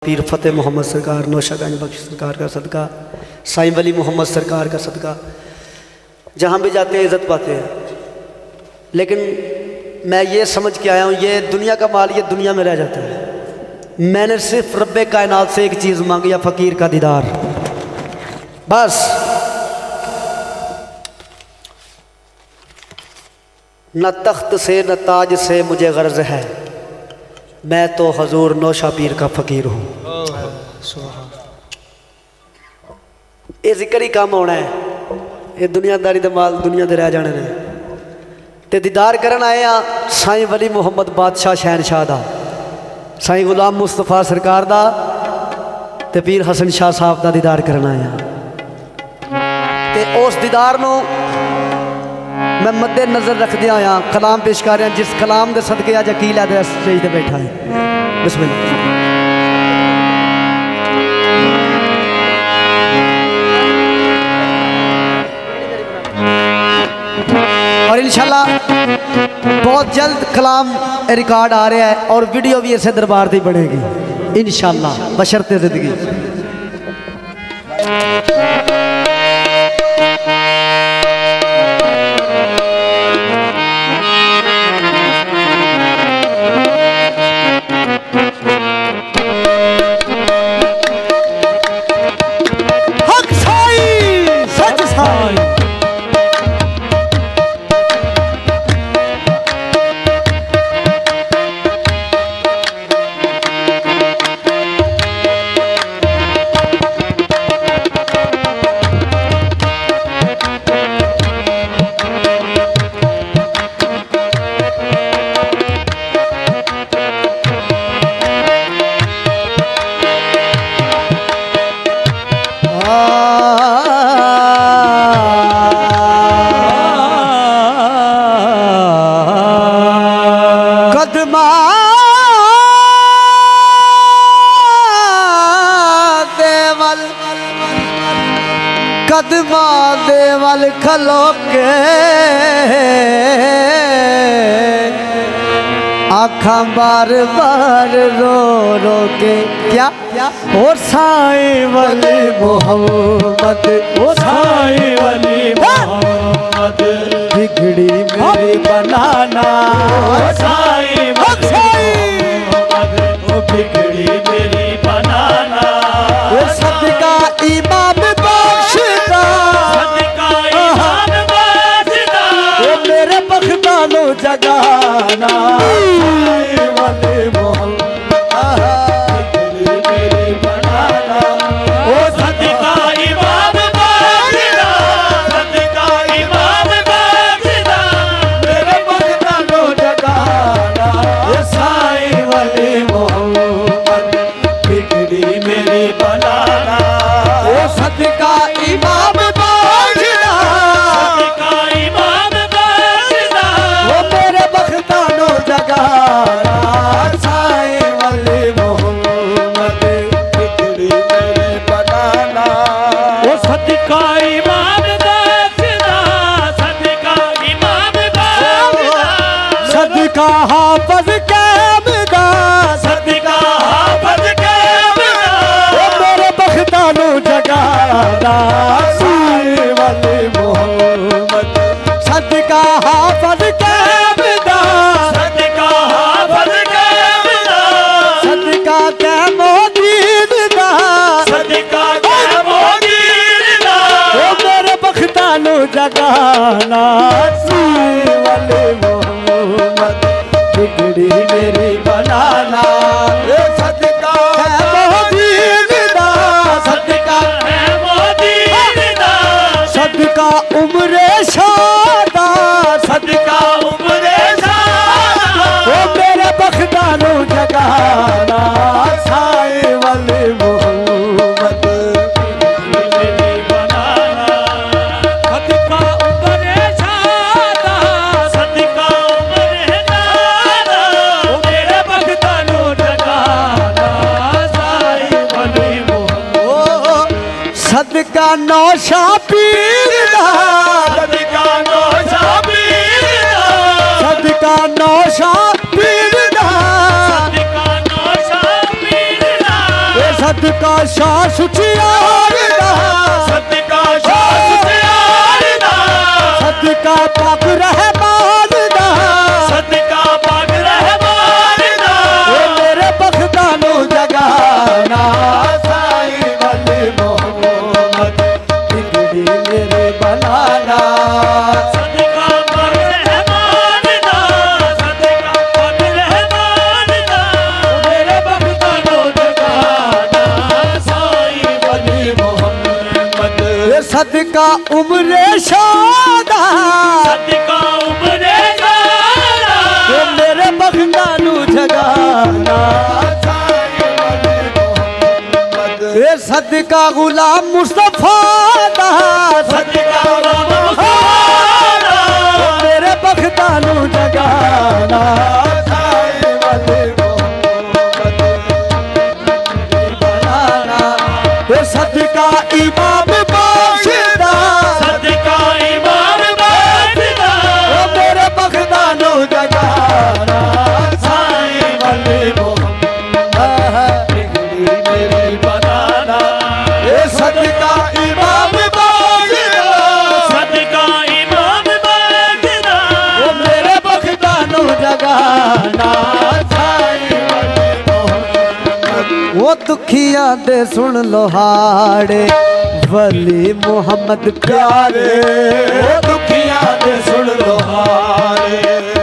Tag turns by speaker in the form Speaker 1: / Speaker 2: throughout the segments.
Speaker 1: पीर फतेह मोहम्मद सरकार नौशागंज बख्श सरकार का सदका, साईं वली मोहम्मद सरकार का सदका, जहाँ भी जाते हैं इज़्ज़त पाते हैं। लेकिन मैं ये समझ के आया हूँ ये दुनिया का माल ये दुनिया में रह जाता है। मैंने सिर्फ रब्बे कायनात से एक चीज़ मांगी है, फ़कीर का दीदार, बस। न तख्त से न ताज से मुझे गर्ज है, मैं तो हजूर नौशा पीर का फ़कीर हूँ। ये जिक्र ही काम होना है, ये दुनियादारी दे माल दुनिया दे रह जाने ने। ते दीदार करन आए हैं साईं वली मुहम्मद बादशाह शहनशाह दा, साईं गुलाम मुस्तफा सरकार दा ते पीर हसन शाह साहब दा दीदार करन आए हैं। ते उस दीदार नूं मैं मद्दे नज़र रखदे आया कलाम पेश कर रहा, जिस कलाम के सदके अज अकील है स्टेज पर बैठा है। बिस्मिल्लाह। और इंशाल्लाह बहुत जल्द कलाम रिकॉर्ड आ रहा है और वीडियो भी ऐसे दरबार की बनेगी इंशाल्लाह बशर्ते ज़िंदगी। कदमा देवल खलो के आखा बार बार रो रो के क्या ओ साईं वली मोहम्मद, ओ साईं वली मोहम्मद, बिगड़ी मेरी बनाना, ओ साईं मोहम्मद, ओ बिगड़ी मेरी बनाना, ओ सदका इमाम बख्शदा, सदका इमाम बख्शदा, ओ मेरे बख्तानो जगाना, साईं वली मोहम्मद, हाफ़ज़ कैमदा, सदका हाफ़ज़ कैमदा, ओ मेरे बख्तानो जगाना, साईं वली मोहम्मद, सदका हाफ़ज़ कैमदा, सदका हाफ़ज़ कैमदा, सदका कैमो दीदा, सदका कैमो दीदा, ओ मेरे बख्तानो जगाना, साईं वली मोहम्मद, बिगड़ी मेरी बनाना, सदका है मोदीदा, सदका है मोदीदा, सदका उम्रे शादा, सदका उम्रे शादा, ओ मेरे बख्तानो जगाना, साईं वली मोहम्मद, मेरी बनाना, सदका उम्रे शादा, सदका सदका नौशा पीर दा, सदका नौशा पीर दा, सदका नौशा पीर दा, सदका नौशा पीर दा, ओ सदका शाह सुचियार दा,
Speaker 2: सदका शाह सुचियार दा,
Speaker 1: सदका पाक रहमान दा,
Speaker 2: सदका पाक रहमान दा,
Speaker 1: मेरे बख्तां नू जगाना साईं वली मोहम्मद बिगड़ी मेरे बनाना।
Speaker 2: सदका पाक रहमान दा, सदका पाक रहमान दा, मेरे बख्तां नू जगाना साईं वली मोहम्मद।
Speaker 1: ये सदका उम्रे शादा,
Speaker 2: सदका उम्रे शादा,
Speaker 1: ये मेरे बख्तां नू जगाना साईं वली मोहम्मद। ये सदका गुलाम मुस्तफा दा,
Speaker 2: सदका
Speaker 1: मेरे बख्तां नू जगाना साईं वली मोहम्मद बनाना। ये सदका इमाम बाशिदा,
Speaker 2: सदका इमाम बाशिदा,
Speaker 1: मेरे बख्तां नू जगाना साईं वली मोहम्मद बिगड़ी मेरी बनाना। ये सदका इमाम बाशिदा,
Speaker 2: सदका इमाम बाशिदा,
Speaker 1: मेरे बख्तां नू जगाना साईं वली मोहम्मद। वो दुखियां दे सुन लो हाड़े वली मोहम्मद प्यारे, वो दुखियां दे सुन लो हाड़े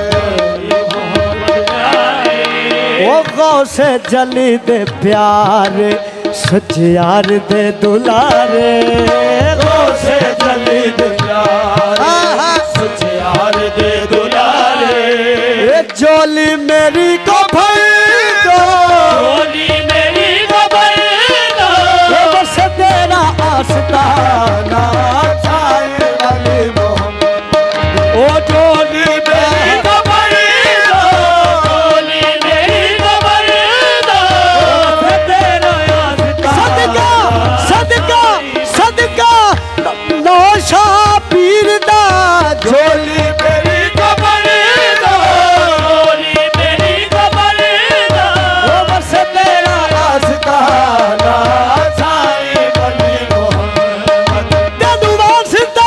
Speaker 1: वो गौसे जली दे प्यारे सचियार दे दुलारे, गौसे जली दे प्यारे
Speaker 2: सचियार दे दुलारे,
Speaker 1: ये जोली मेरी को भर दो,
Speaker 2: बोली मेरी खबर दो,
Speaker 1: ये बस तेरा आस्ताना साईं वली मोहम्मद। ओ जोली मेरी
Speaker 2: खबर दो, बोली मेरी खबर दो,
Speaker 1: तेरा सदका सदका सदका नौशा पीर दा जोली मेरी
Speaker 2: खबर दो, बोली मेरी खबर दो,
Speaker 1: वो बस तेरा आस्ताना साईं वली मोहम्मद। तेनू वास्ता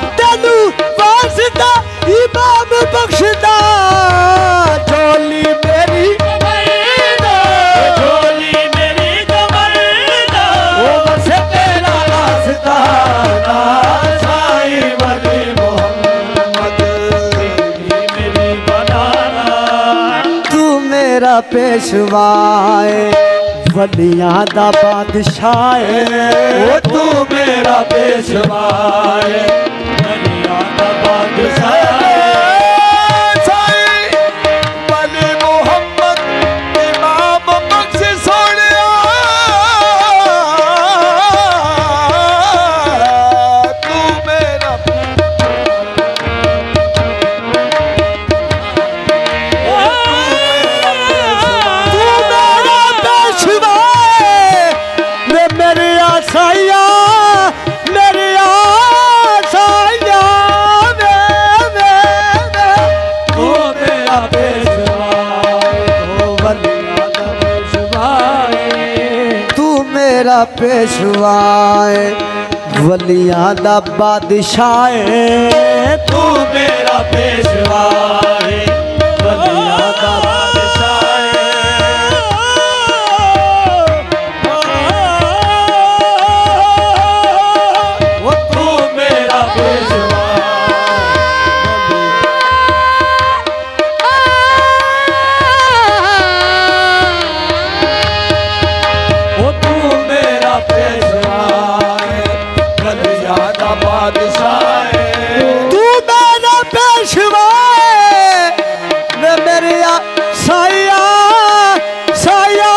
Speaker 1: इमाम बख्शदा जोली मेरी
Speaker 2: खबर दो, बोली मेरी खबर दो,
Speaker 1: वो बस तेरा आस्ताना साईं वली मोहम्मद।
Speaker 2: मेरी बनाना,
Speaker 1: तू मेरा पेशवाए वलियां दा बादशाह ओ तू मेरा पेशवाए
Speaker 2: दुनिया का बादशाह
Speaker 1: साईं वली मोहम्मद इमाम बख्श सोनिया तू मेरा मेरे आसाया मेरे आसाया तू मेरा पेशवाए ओ वलिया दा पेशवाए तू मेरा पेशवाए वलिया दा बादशाह
Speaker 2: तू मेरा पेशवा है, दुनिया का बादशाह
Speaker 1: वो
Speaker 2: तू मेरा पेशवा,
Speaker 1: वो तू मेरा पेशवा
Speaker 2: दुनिया का बादशाह
Speaker 1: तू मेरा पेशवा मेरे साया साया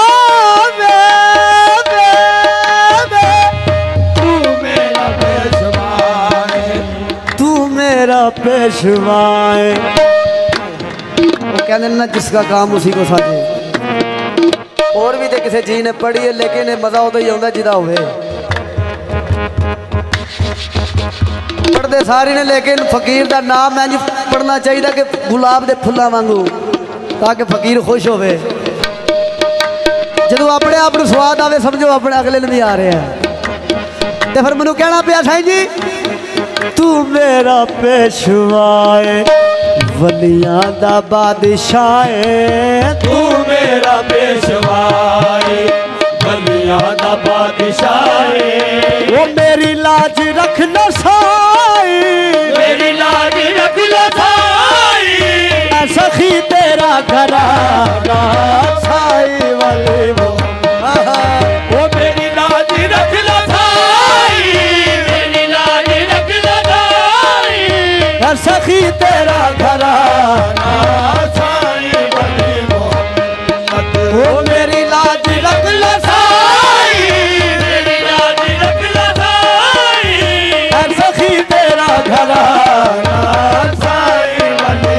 Speaker 2: तू मेरा पेशवा है,
Speaker 1: तू मेरा पेशवाए वो कहते ना जिसका काम उसी को साजे। और भी तो किसी चीज ने पढ़ी है लेकिन मजा उदो ही आता जिदा होवे पढ़ते सारे ने लेकिन फकीर का नाम इंज पढ़ना चाहिए कि गुलाब के फुल्लां वांगू ताकि फकीर खुश होवे। जो अपने आप को स्वाद आवे समझो अपने अगले भी आ रहे हैं। तो फिर मैनू कहना पिया साईं जी तू मेरा पेशवाए वलियां दा बादशाह
Speaker 2: तू मेरा पेशवाए वलियां दा बादशाह
Speaker 1: वो मेरी लाज रख लो साई
Speaker 2: मेरी लाज रख लो साई
Speaker 1: सखी तेरा घराना साई वाले वो
Speaker 2: मेरी लाज रख लो साई मेरी लाज रख लो साई
Speaker 1: सखी तेरा घराना
Speaker 2: साई वाले
Speaker 1: वो मेरी लाज रख लो साई
Speaker 2: मेरी लाज रख लो साई
Speaker 1: सखी तेरा घराना
Speaker 2: साई वाले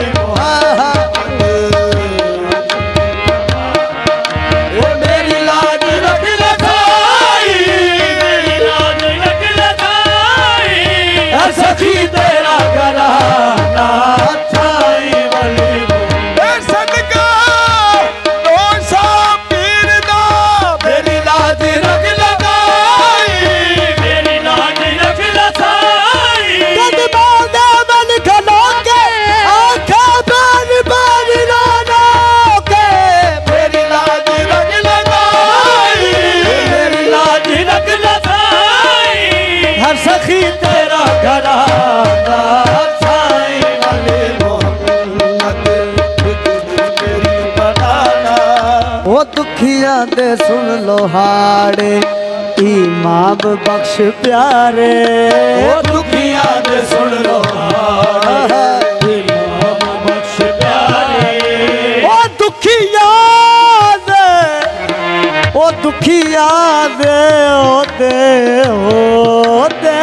Speaker 2: वो मेरी लाज रख लो साई मेरी लाज रख लो साई
Speaker 1: सखी तेरा घराना
Speaker 2: साई वाले सदका ओ सा पीर दा मेरी लाज रख लो साई मेरी लाज रख लो साई
Speaker 1: कदमां दे मन खलो के आंखा बार बार रोना के
Speaker 2: मेरी लाज रख लो साई मेरी लाज रख लो साई
Speaker 1: हर सखी तेरा घराना
Speaker 2: साई वाले मोहम्मद मेरी बनाना
Speaker 1: ओ दुखियां दे सुन लो हाड़े इमाम बख्श प्यारे
Speaker 2: ओ दुखिया दे सुन लो इमाम बख्श प्यारे
Speaker 1: ओ दुखियां दे ओ दुखियां दे ओ दे ओ दे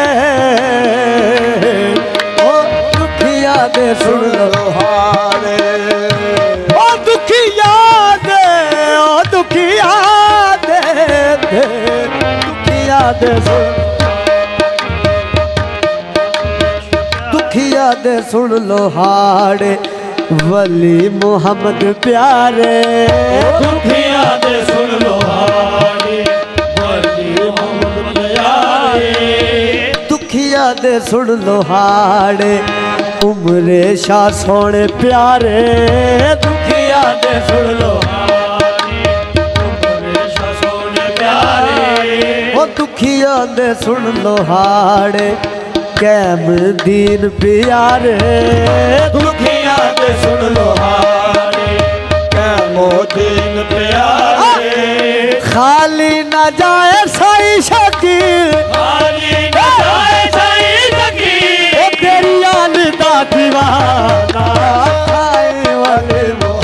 Speaker 1: ओ दुखियां दे सुन लो
Speaker 2: हारे
Speaker 1: ओ दुखिया दे ओ दुखिया दे दुखिया दे दुखिया दे सुन लो हाड़े वली मोहम्मद प्यारे
Speaker 2: दुखिया दे सुन लो हारे वली मोहम्मद प्यारे
Speaker 1: दुखिया दे सुन लो हाड़े उमरे शाह सोने प्यारे
Speaker 2: दुखिया दे सुन लो हारे हमेशा सोने प्यारे
Speaker 1: ओ दुखिया दे सुन लो हाड़े कैम दीन प्यारे
Speaker 2: दुखिया दे सुन लो हारे कैमो दीन प्यारे
Speaker 1: खाली न जाए साई शकीर
Speaker 2: खाली न जाए सही सकी
Speaker 1: ओ तेरी याद दा दीवाना आए वाले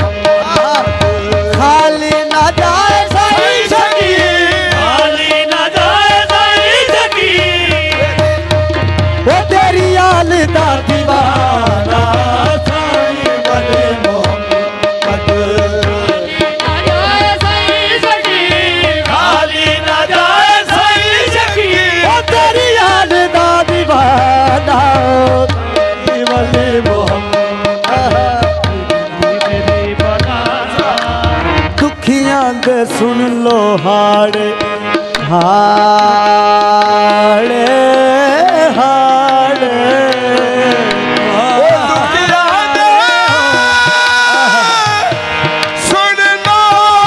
Speaker 1: खाली न जाए साई शकीर
Speaker 2: खाली न जाए सही सकी
Speaker 1: ओ तेरी याद दा दीवाना
Speaker 2: साई वाले मोहम्मद खाली न जाए सही सकी
Speaker 1: ओ तेरी याद दा दीवाना
Speaker 2: वाले
Speaker 1: दुखियां दे सुन लो हाड़े हाड़े हाड़े
Speaker 2: सुन लो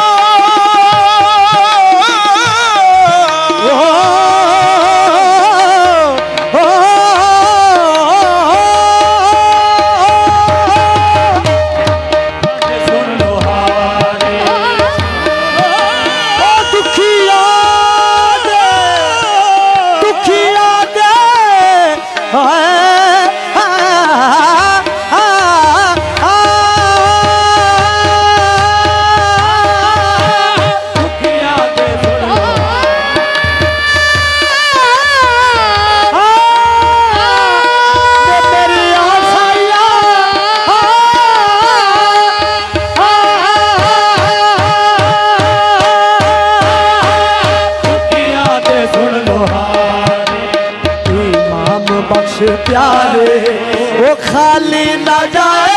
Speaker 2: सुन लो हारे
Speaker 1: दुखिया दे
Speaker 2: दुखिया दे सुन लो
Speaker 1: मेरी आशाइया
Speaker 2: दुखिया दे सुन लो हारे
Speaker 1: इमाम बख्श प्यारे वो खाली न जाए